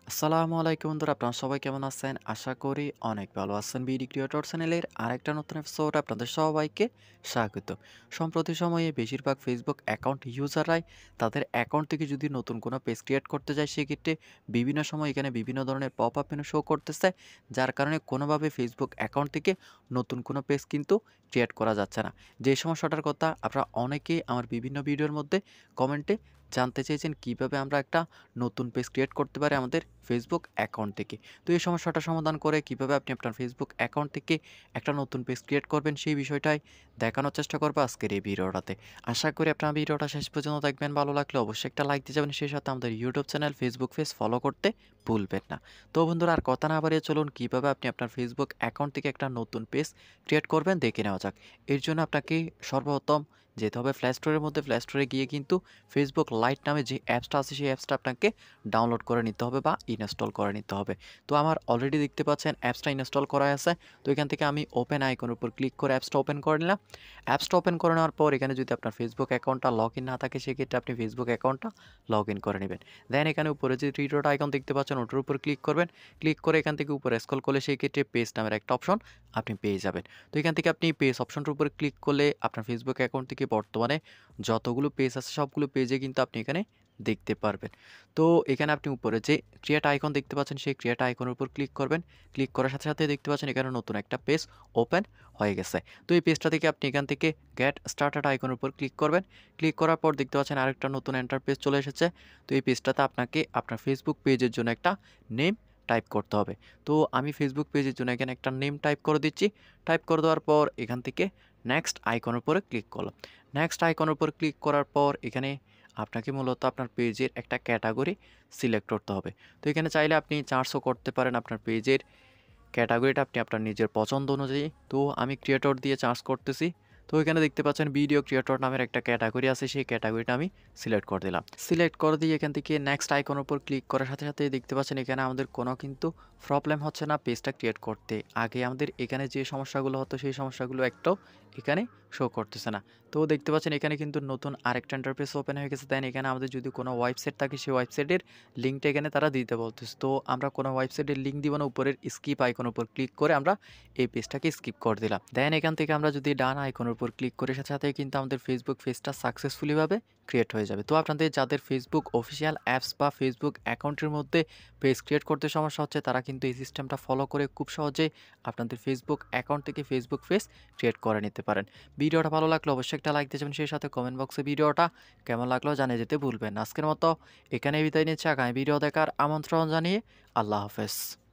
আসসালামু আলাইকুম বন্ধুরা, আপনারা সবাই কেমন আছেন? আশা করি অনেক ভালো আছেন। বিডি ক্রিয়েটর চ্যানেলের আরেকটা নতুন এপিসোড আপনাদের সবাইকে স্বাগত। সম্প্রতি সময়ে বেশিরভাগ ফেসবুক অ্যাকাউন্ট ইউজাররাই তাদের অ্যাকাউন্ট থেকে যদি নতুন কোনো পেজ ক্রিয়েট করতে যায়, সেক্ষেত্রে বিভিন্ন সময় এখানে বিভিন্ন ধরনের পপ আপ মেনু শো করতেছে, যার কারণে কোনোভাবে ফেসবুক অ্যাকাউন্ট থেকে নতুন কোনো পেজ কিন্তু ক্রিয়েট করা যাচ্ছে না। যে সমস্যাটার কথা আপনারা অনেকেই আমার বিভিন্ন ভিডিওর মধ্যে কমেন্টে জানতে চেয়েছেন, কিভাবে আমরা একটা নতুন পেজ ক্রিয়েট করতে পারি আমাদের ফেসবুক অ্যাকাউন্ট থেকে। তো এই সমস্যাটা সমাধান করে কিভাবে আপনি আপনার ফেসবুক অ্যাকাউন্ট থেকে একটা নতুন পেজ ক্রিয়েট করবেন, সেই বিষয়টাই দেখানোর চেষ্টা করবো আজকের এই ভিডিওটাতে। আশা করি আপনার ভিডিওটা শেষ পর্যন্ত দেখবেন। ভালো লাগলে অবশ্যই একটা লাইক দিয়ে যাবেন, সেই সাথে আমাদের YouTube channel, Facebook page follow করতে ভুলবেন না। তো বন্ধুরা, আর কথা না বাড়িয়ে চলুন কিভাবে আপনি আপনার ফেসবুক অ্যাকাউন্ট থেকে একটা নতুন পেজ ক্রিয়েট করবেন দেখে নেওয়া যাক। এর জন্য আপনাকে সর্বপ্রথম যেতে হবে প্লে স্টোরের মধ্যে। প্লে স্টোরে গিয়ে কিন্তু ফেসবুক লাইট নামে যে অ্যাপসটা আছে, সেই অ্যাপসটা আপনাকে ডাউনলোড করে নিতে হবে বা ইনস্টল করে নিতে হবে। তো আমার অলরেডি দেখতে পাচ্ছেন অ্যাপসটা ইনস্টল করা আছে। তো এখান থেকে আমি ওপেন আইকনের উপর ক্লিক করে অ্যাপসটা ওপেন করে নিলাম। অ্যাপসটা ওপেন করে নেওয়ার পর এখানে যদি আপনার ফেসবুক অ্যাকাউন্টটা লগ ইন না থাকে, সেক্ষেত্রে আপনি ফেসবুক অ্যাকাউন্টটা লগ ইন করে নেবেন। দেন এখানে উপরে যে থ্রি ডট আইকন দেখতে পাচ্ছেন, ওটার উপর ক্লিক করবেন। ক্লিক করে এখান থেকে উপরে স্ক্রল করলে সেই ক্ষেত্রে পেজ নামের একটা অপশন আপনি পেয়ে যাবেন। তো এখান থেকে আপনি পেজ অপশনটার উপর ক্লিক করলে আপনার ফেসবুক অ্যাকাউন্ট থেকে বর্তমানে যতগুলো পেজ আছে সবগুলো পেজে কিন্তু আপনি এখানে দেখতে পারবেন। তো এখানে আপনি উপরে যে ক্রিয়েট আইকন দেখতে পাচ্ছেন, সেই ক্রিয়েট আইকনের উপর ক্লিক করবেন। ক্লিক করার সাথে সাথে দেখতে পাচ্ছেন এখানে নতুন একটা পেজ ওপেন হয়ে গেছে। তো এই পেজটা থেকে আপনি এখান থেকে গেট স্টার্টেড আইকনের উপর ক্লিক করবেন। ক্লিক করার পর দেখতে পাচ্ছেন আরেকটা নতুন এন্টার পেজ চলে এসেছে। তো এই পেজটাতে আপনাকে আপনার ফেসবুক পেজের জন্য একটা নেম টাইপ করতে হবে। তো আমি ফেসবুক পেজের জন্য এখানে একটা নেম টাইপ করে দিচ্ছি। টাইপ করে দেওয়ার পর এখান থেকে নেক্সট আইকনের উপরে ক্লিক করলাম। নেক্সট আইকনের উপর ক্লিক করার পর এখানে আপনাকে মূলত আপনার পেজের একটা ক্যাটাগরি সিলেক্ট করতে হবে। তো এখানে চাইলে আপনি চার্জও করতে পারেন আপনার পেজের ক্যাটাগরিটা আপনি আপনার নিজের পছন্দ অনুযায়ী। তো আমি ক্রিয়েটর দিয়ে চার্জ করতেছি। তো এখানে দেখতে পাচ্ছেন ভিডিও ক্রিয়েটর নামের একটা ক্যাটাগরি আছে, সেই ক্যাটাগরিটা আমি সিলেক্ট করে দিলাম। সিলেক্ট করে দিয়ে এখান থেকে নেক্সট আইকনের উপর ক্লিক করার সাথে সাথে দেখতে পাচ্ছেন এখানে আমাদের কোনো কিন্তু প্রবলেম হচ্ছে না পেজটা ক্রিয়েট করতে। আগে আমাদের এখানে যে সমস্যাগুলো হতো, সেই সমস্যাগুলো একটাও এখানে শো করতেছে না। তো দেখতে পাচ্ছেন এখানে কিন্তু নতুন আরেকটা ইন্টারফেস ওপেন হয়ে গেছে। দেন এখানে আমাদের যদি কোনো ওয়েবসাইট থাকে, সেই ওয়েবসাইটের লিঙ্কটা এখানে তারা দিতে বলতেছে। তো আমরা কোনো ওয়েবসাইটের লিঙ্ক দিব না, উপরের স্কিপ আইকনের উপর ক্লিক করে আমরা এই পেজটাকে স্কিপ করে দিলাম। দেন এখান থেকে আমরা যদি ডান আইকনের উপর ক্লিক করে সাথে সাথে কিন্তু আমাদের ফেসবুক পেজটা সাকসেসফুলি ভাবে ক্রিয়েট হয়ে যাবে। তো আপনাদের যাদের ফেসবুক অফিসিয়াল অ্যাপস বা ফেসবুক অ্যাকাউন্টের মধ্যে পেজ ক্রিয়েট করতে সমস্যা হচ্ছে, তারা কিন্তু এই সিস্টেমটা ফলো করে খুব সহজে আপনাদের ফেসবুক অ্যাকাউন্ট থেকে ফেসবুক পেজ ক্রিয়েট করে নিতে পারেন। ভিডিওটা ভালো লাগলে অবশ্যই একটা লাইক দিয়ে যাবেন, সেই সাথে কমেন্ট বক্সে ভিডিওটা কেমন লাগলো জানিয়ে যেতে ভুলবেন না। আজকের মতো এখানে বিদায় নিচ্ছে। আগামী ভিডিও দেখার আমন্ত্রণ জানিয়ে আল্লাহ হাফেজ।